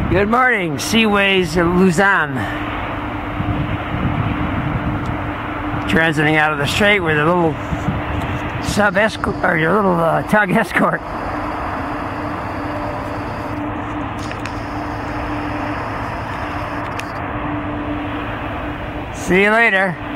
Good morning, Seaways Luzon. Transiting out of the strait with a little sub-escort, or your little tug escort. See you later.